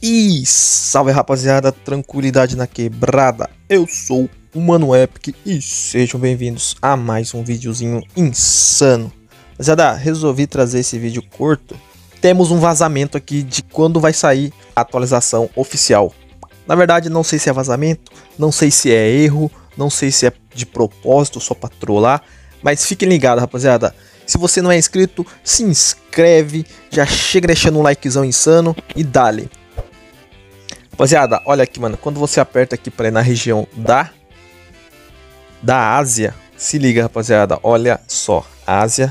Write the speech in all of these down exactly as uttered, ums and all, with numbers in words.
E salve rapaziada, tranquilidade na quebrada, eu sou o Mano Epic e sejam bem-vindos a mais um videozinho insano. Rapaziada, resolvi trazer esse vídeo curto, temos um vazamento aqui de quando vai sair a atualização oficial. Na verdade não sei se é vazamento, não sei se é erro, não sei se é de propósito, só pra trollar, mas fiquem ligados rapaziada. Se você não é inscrito, se inscreve, já chega deixando um likezão insano e dale. Rapaziada, olha aqui, mano, quando você aperta aqui para ir na região da da Ásia, se liga, rapaziada, olha só, Ásia,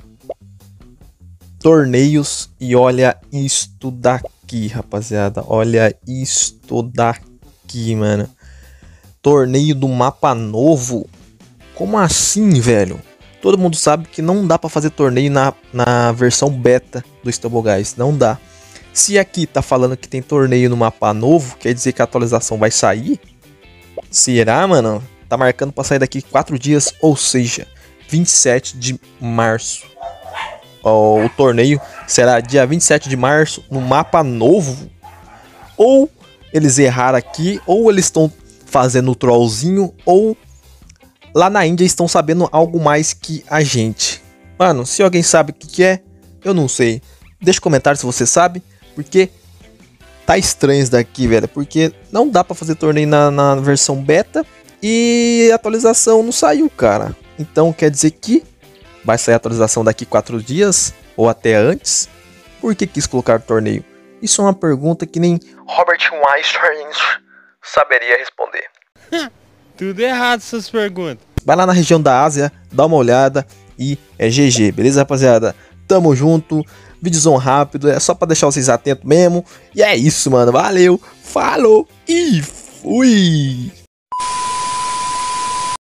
torneios e olha isto daqui, rapaziada, olha isto daqui, mano, torneio do mapa novo, como assim, velho? Todo mundo sabe que não dá para fazer torneio na, na versão beta do Stumble Guys, não dá. Se aqui tá falando que tem torneio no mapa novo, quer dizer que a atualização vai sair? Será, mano? Tá marcando pra sair daqui quatro dias, ou seja, vinte e sete de março. O torneio será dia vinte e sete de março no mapa novo? Ou eles erraram aqui, ou eles estão fazendo o trollzinho, ou lá na Índia estão sabendo algo mais que a gente. Mano, se alguém sabe o que, que é, eu não sei. Deixa um comentário se você sabe. Porque tá estranho isso daqui, velho. Porque não dá pra fazer torneio na, na versão beta. E a atualização não saiu, cara. Então quer dizer que vai sair a atualização daqui quatro dias. Ou até antes. Por que quis colocar torneio? Isso é uma pergunta que nem Robert Weinstein saberia responder. Tudo errado essas perguntas. Vai lá na região da Ásia, dá uma olhada e é G G, beleza, rapaziada? Tamo junto. Vídeozão rápido, é só pra deixar vocês atentos mesmo. E é isso, mano. Valeu, falou e fui!